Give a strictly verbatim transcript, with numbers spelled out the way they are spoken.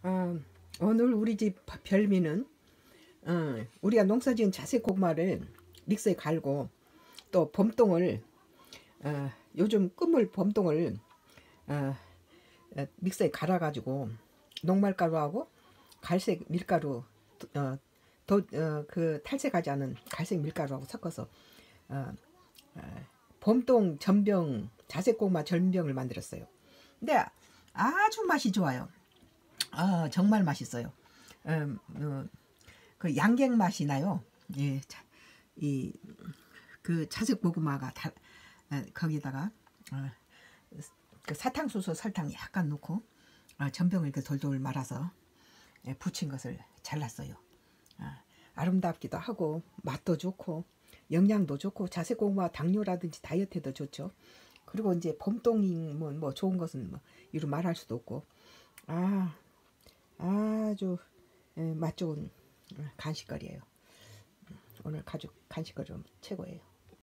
어, 오늘 우리 집 별미는 어, 우리가 농사지은 자색 고구마를 믹서에 갈고 또 봄동을 어, 요즘 끝물 봄동을 어, 어, 믹서에 갈아가지고 녹말가루하고 갈색 밀가루 어, 도, 어, 그 탈색하지 않은 갈색 밀가루하고 섞어서 어, 어, 봄동 전병 자색 고구마 전병을 만들었어요. 근데 아주 맛이 좋아요. 아, 정말 맛있어요. 음, 어, 그 양갱 맛이 나요. 예, 자, 이, 그 자색 고구마가 다, 어, 거기다가 어, 그 사탕수수 설탕 약간 넣고 어, 전병을 이렇게 돌돌 말아서 예, 부친 것을 잘랐어요. 아, 아름답기도 하고 맛도 좋고 영양도 좋고 자색 고구마 당뇨라든지 다이어트에도 좋죠. 그리고 이제 봄동이면 뭐 좋은 것은 뭐 이루 말할 수도 없고 아 아주 예, 맛 좋은 간식거리예요. 오늘 가족 간식거리 최고예요.